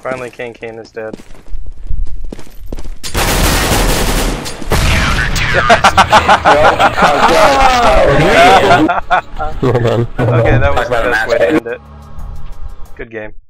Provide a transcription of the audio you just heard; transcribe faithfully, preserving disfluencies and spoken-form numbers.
Finally, Kane Kane is dead. Well done. Okay, that was the best way to end it. Good game.